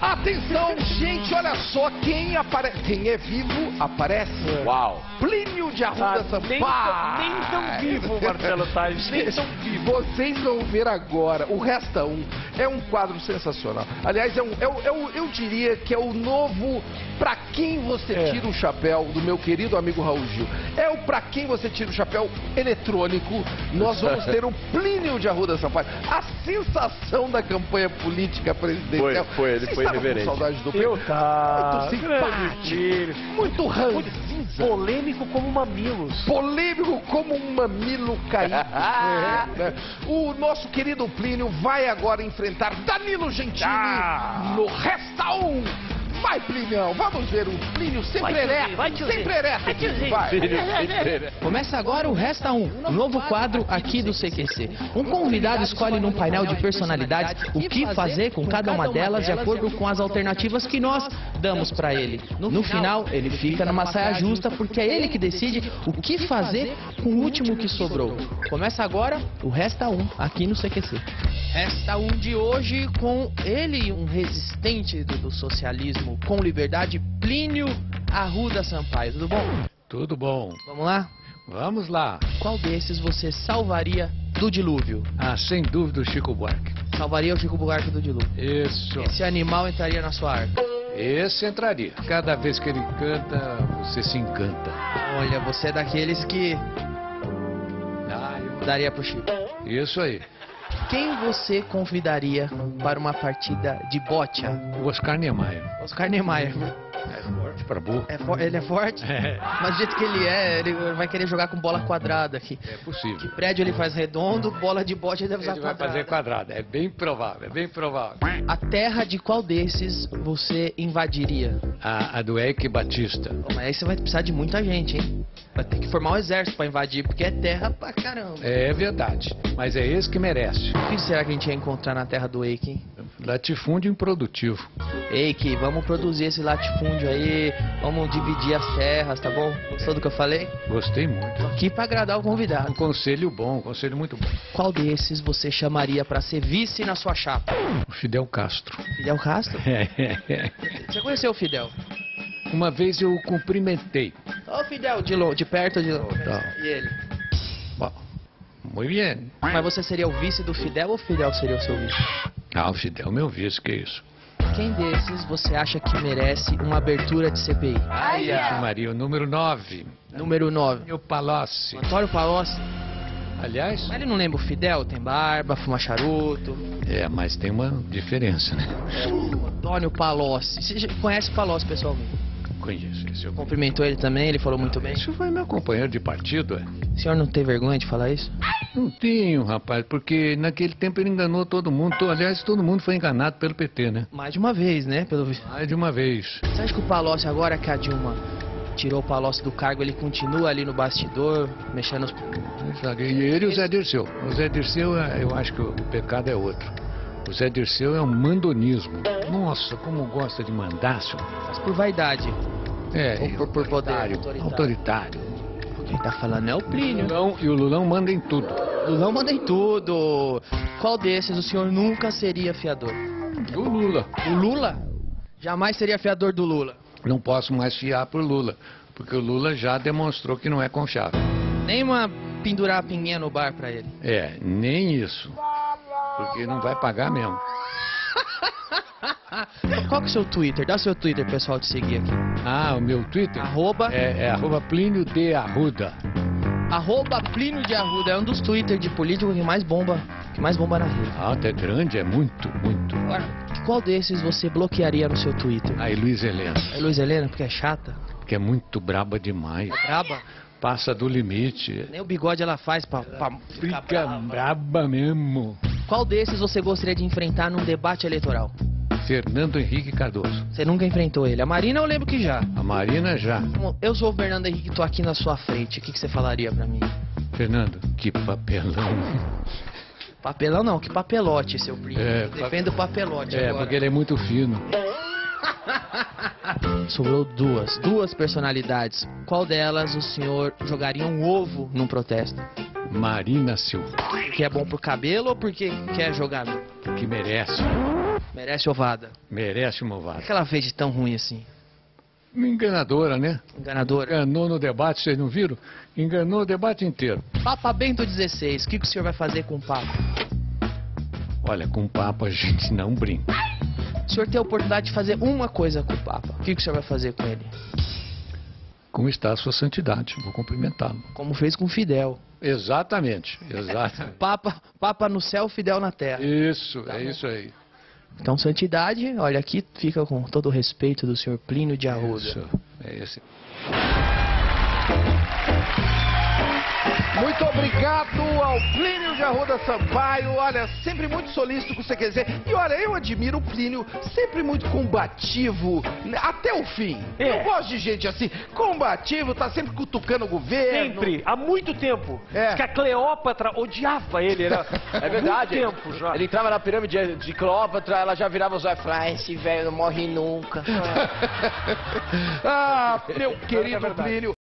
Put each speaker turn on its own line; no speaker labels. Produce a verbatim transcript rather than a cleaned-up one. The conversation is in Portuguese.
Atenção, gente, olha só quem aparece. Quem é vivo, aparece.
Uau.
Plínio de Arruda
Ah,
Sampaio.
nem, nem tão vivo, Marcelo Tais, nem tão vivo.
Vocês vão ver agora. O Resta Um é um quadro sensacional. Aliás, é um, é, um- é um- eu diria que é o novo Pra Quem Você
É.
Tira o Chapéu, do meu querido amigo Raul Gil. É o Pra Quem Você Tira o Chapéu eletrônico. Nós vamos ter o Plínio de Arruda Sampaio. A sensação da campanha política presidencial.
Foi, foi, ele
Vocês
foi
estavam com
irreverente.
saudade do
Eu tá.
Muito
grande
simpático.
filho.
Muito ranzinza.
Polêmico como mamilos.
Polêmico como um mamilo caído. né? O nosso querido Plínio vai agora enfrentar Danilo Gentili
Ah.
no Resta Um. Vai, Plínio, vamos ver o Plínio sempre
Vai, tiozinho,
ereto.
vai, tiozinho.
Sempre ereto.
Vai, tiozinho.
Vai.
Filho, sempre.
Começa agora o Resta Um, um novo quadro aqui do C Q C. Um convidado escolhe num painel de personalidades o que fazer com cada uma delas de acordo com as alternativas que nós damos pra ele. No final, ele fica numa saia justa porque é ele que decide o que fazer com o último que sobrou. Começa agora o Resta Um aqui no C Q C. Resta Um de hoje com ele, um resistente do, do socialismo com liberdade, Plínio Arruda Sampaio. Tudo bom?
Tudo bom.
Vamos lá?
Vamos lá.
Qual desses você salvaria do dilúvio?
Ah, sem dúvida o Chico Buarque.
Salvaria o Chico Buarque do dilúvio.
Isso.
Esse animal entraria na sua arca.
Esse entraria. Cada vez que ele canta, você se encanta.
Olha, você é daqueles que
Ah, eu-
daria pro Chico.
Isso aí.
Quem você convidaria para uma partida de bocha?
O Oscar Niemeyer.
Oscar Niemeyer.
É forte pra burro.
É for- ele é forte?
É,
Mas do jeito que ele é, ele vai querer jogar com bola quadrada aqui.
é possível.
Prédio ele faz redondo, bola de bocha ele deve usar
Ele vai
quadrada.
fazer quadrado. É bem provável, é bem provável.
A terra de qual desses você invadiria?
A, a do Eike Batista.
Pô, mas aí você vai precisar de muita gente, hein? Vai ter que formar um exército pra invadir, porque é terra pra caramba.
É verdade. Mas é esse que merece.
O que será que a gente ia encontrar na terra do Eike, hein?
Latifúndio improdutivo.
Eike, vamos produzir esse latifúndio aí, vamos dividir as terras, tá bom? Gostou do que eu falei?
Gostei muito.
Tô aqui pra agradar o
Um
convidado.
conselho bom, um conselho muito bom.
Qual desses você chamaria pra ser vice na sua chapa?
O Fidel Castro.
Fidel Castro? Você conheceu o Fidel?
Uma vez eu cumprimentei.
Ô Fidel, de, lo... de perto ou de longe?
Tá.
E ele?
Bom, muito bem.
Mas você seria o vice do Fidel ou o Fidel seria o seu vice?
Ah, o Fidel, meu vice, que isso?
Quem desses você acha que merece uma abertura de C P I?
Vixe Maria, o número nove.
Número nove.
O Palocci.
Antônio Palocci.
Aliás,
Mas ele não lembra o Fidel? Tem barba, fuma charuto.
é, mas tem uma diferença, né?
Antônio Palocci. Você já conhece o Palocci pessoalmente?
Conheço esse. Eu...
Cumprimentou ele também, ele falou muito bem.
Isso foi meu companheiro de partido, é?
O senhor não tem vergonha de falar isso?
Não tenho, rapaz, porque naquele tempo ele enganou todo mundo. To- Aliás, todo mundo foi enganado pelo P T, né?
Mais de uma vez, né? Pelo visto.
Mais de uma vez.
Você acha que o Palocci, agora que a Dilma tirou o Palocci do cargo, ele continua ali no bastidor, mexendo os...
Sabe, E ele e o Zé Dirceu. O Zé Dirceu, é, eu acho que o pecado é outro. O Zé Dirceu é um mandonismo. Nossa, como gosta de mandar, senhor.
Faz por vaidade.
É,
Ou por- por poder,
autoritário.
autoritário.
autoritário.
Quem tá falando é o Plínio.
Lulão, e o Lulão manda em tudo.
Lulão manda em tudo. Qual desses o senhor nunca seria fiador?
O Lula.
O Lula? Jamais seria fiador do Lula.
Não posso mais fiar por Lula, porque o Lula já demonstrou que não é confiável.
Nem uma pendurar a pinguinha no bar pra ele.
É, nem isso. Porque não vai pagar mesmo.
Qual que é o seu Twitter? Dá o seu Twitter, pessoal, te seguir aqui.
Ah, o meu Twitter
Arroba,
é, é arroba Plínio de Arruda.
arroba Plínio de Arruda. É um dos Twitter de político que mais bomba, que mais bomba na rede.
Ah, até grande, é muito, muito.
Agora, qual desses você bloquearia no seu Twitter?
Aí, Luiz Helena,
É Luiz Helena, porque é chata,
que é muito braba demais.
braba.
Passa do limite.
Nem o bigode ela faz pra, pra ficar
Fica
brava.
braba mesmo.
Qual desses você gostaria de enfrentar num debate eleitoral?
Fernando Henrique Cardoso.
Você nunca enfrentou ele. A Marina eu lembro que já.
A Marina já.
Como eu sou o Fernando Henrique, tô aqui na sua frente. O que, que você falaria pra mim?
Fernando, que papelão.
Papelão não, que papelote, seu primo.
É,
Eu defendo o papelote
É,
agora.
porque ele é muito fino.
Sobrou duas, duas personalidades. Qual delas o senhor jogaria um ovo num protesto?
Marina Silva,
Porque é bom pro cabelo ou porque quer jogar?
que merece.
Merece ovada.
Merece uma
O
ovada.
que ela fez de tão ruim assim?
Enganadora, né?
Enganadora.
Enganou no debate, vocês não viram? Enganou o debate inteiro.
Papa Bento dezesseis, o que, que o senhor vai fazer com o Papa?
Olha, com o Papa a gente não brinca.
O senhor tem a oportunidade de fazer uma coisa com o Papa. O que, que o senhor vai fazer com ele?
Como está a sua santidade? Vou cumprimentá-lo.
Como fez com Fidel.
Exatamente, exato.
Papa, Papa no céu, Fidel na terra.
Isso,
Tá
é
bom.
isso aí.
Então, santidade, olha, aqui fica com todo o respeito do senhor Plínio de Arruda.
Isso, é esse.
Muito obrigado ao Plínio de Arruda Sampaio, olha, sempre muito solícito com o C Q Z. E olha, eu admiro o Plínio, sempre muito combativo, até o fim.
É.
Eu gosto de gente assim, combativo, tá sempre cutucando o governo.
Sempre, há muito tempo.
É.
Diz que a Cleópatra odiava ele, era
É verdade.
há muito tempo já.
Ele entrava na pirâmide de Cleópatra, ela já virava os olhos e falava, ah, esse velho não morre nunca.
Ah, meu querido
verdade.
Plínio.